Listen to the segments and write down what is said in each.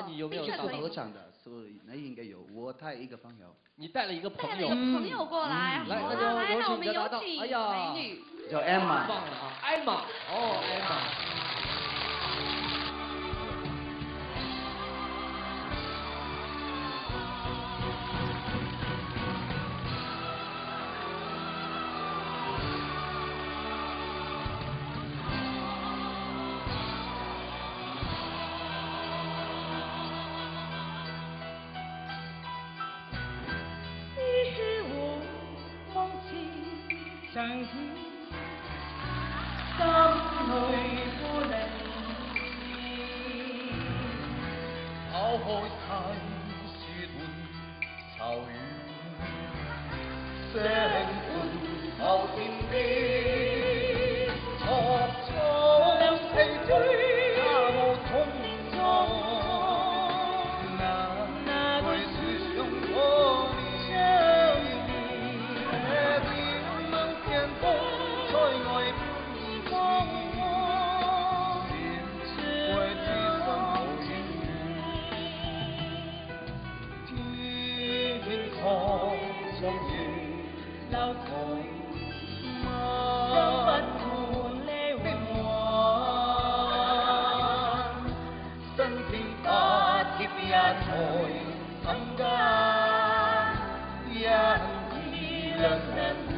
你有没有上合唱的，所以那应该有。我带一个朋友。 你带了一个朋友。 带了一个朋友过来。 来， 好那来，那我们有请请哎呀， 美女。 叫 Emma。 棒了啊，艾玛。哦，艾玛。 相知，心裏孤零零，拋開世事換愁怨，相伴後天邊，錯錯四追也無痛楚，那會是相逢相遇。 在外邊放我，為此生無情緣，天蒼霜雨流台，將不換離幻，身邊八劫一載尋間，因義兩人。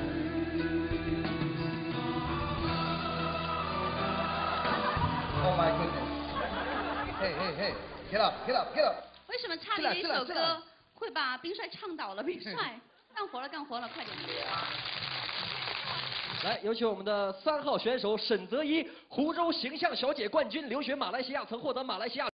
Oh my goodness! Hey, hey, hey! Get up, get up, get up! 为什么差点一首歌会把冰帅唱倒了？冰帅，干活了，干活了，快点！ 来，有请我们的3号选手沈泽一，湖州形象小姐冠军，留学马来西亚，曾获得马来西亚。